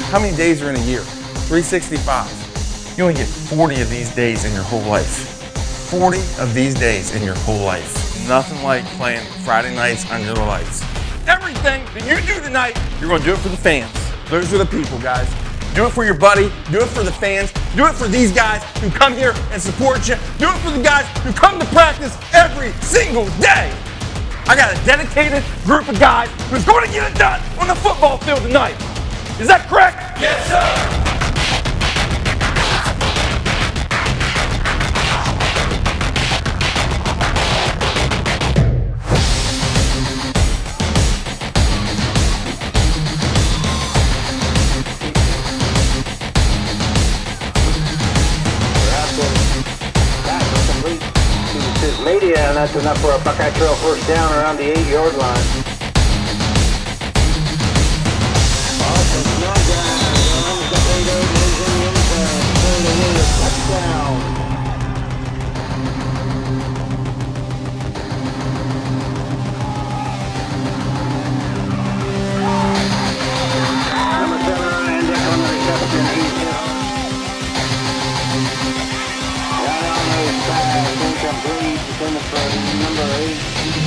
How many days are in a year? 365. You only get 40 of these days in your whole life. 40 of these days in your whole life. Nothing like playing Friday nights under the lights. Everything that you do tonight, you're gonna do it for the fans. Those are the people, guys. Do it for your buddy, do it for the fans, do it for these guys who come here and support you, do it for the guys who come to practice every single day. I got a dedicated group of guys who's going to get it done on the football field tonight. Is that correct? Yes, sir. Media, and that's enough for a Buckeye Trail first down around the 8-yard line. Touchdown. Number 7, Ryan Dick on the reception. Right on those bags, incomplete. Number 8.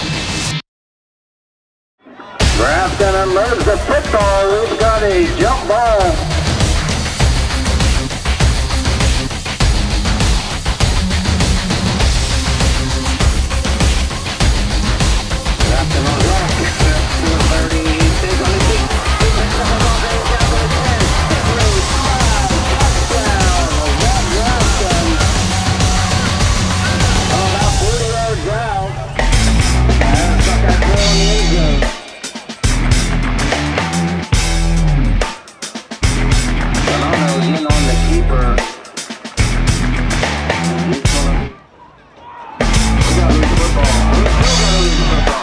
Grafton unloads the football. We've got a jump ball. Grafton on rock. 30. Stays on his feet. He picks up the ball. Goes down to the 10. 5. Touchdown. Grafton. About 40 yards out. And Buckeye Trail in the end zone. Solano's in on the keeper. We gotta lose the football. We still gotta lose the football.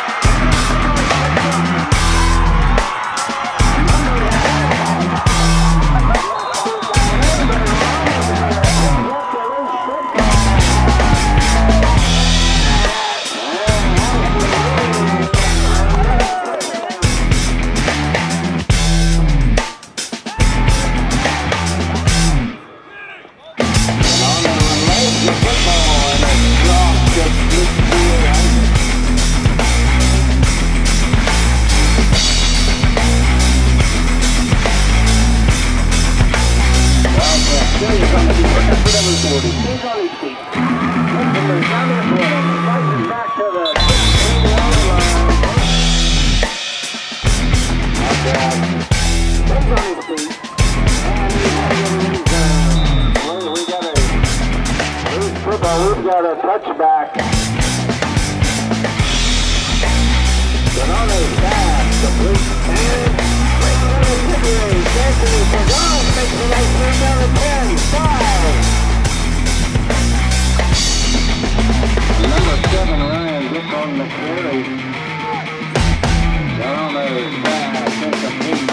We've got a touchback. Donato's pass, complete, and breaking on the tipping. Anthony Pagano makes a nice move down to 10, 5. Number 7, Ryan Dick on the carry. Donato's pass, incomplete.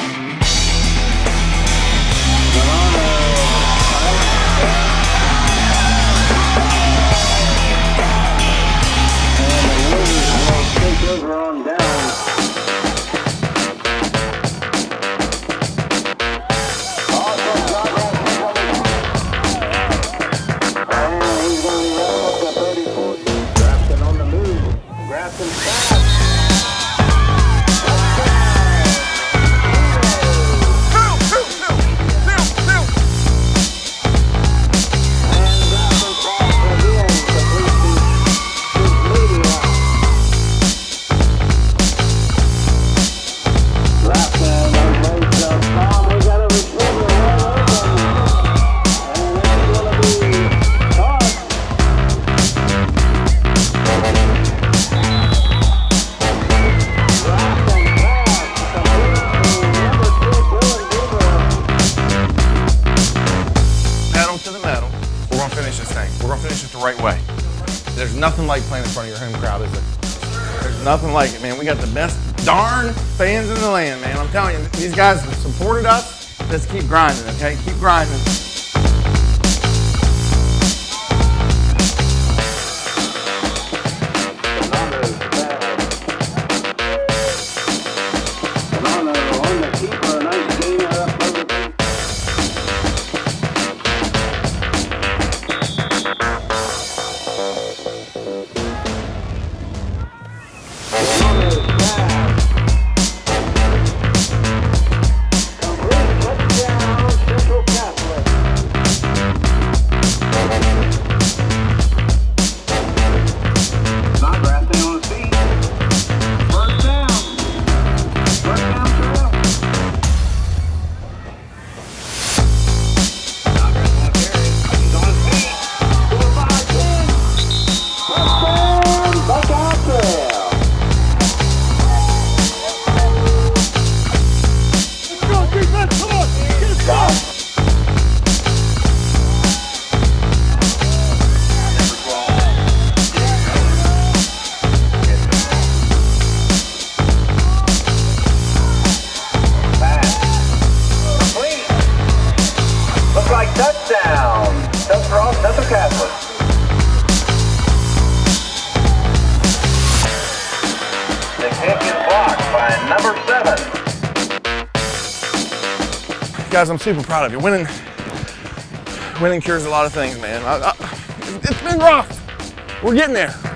Donato. Over on down. Awesome job right there. And he's going to run up to 34. Grafton on the move. Grafton fast. There's nothing like playing in front of your home crowd, is there? There's nothing like it, man. We got the best darn fans in the land, man. I'm telling you, these guys have supported us. Let's keep grinding, okay? Keep grinding. Solano on the keeper, nice gainer up over Guys, I'm super proud of you. Winning cures a lot of things, man. It's been rough. We're getting there.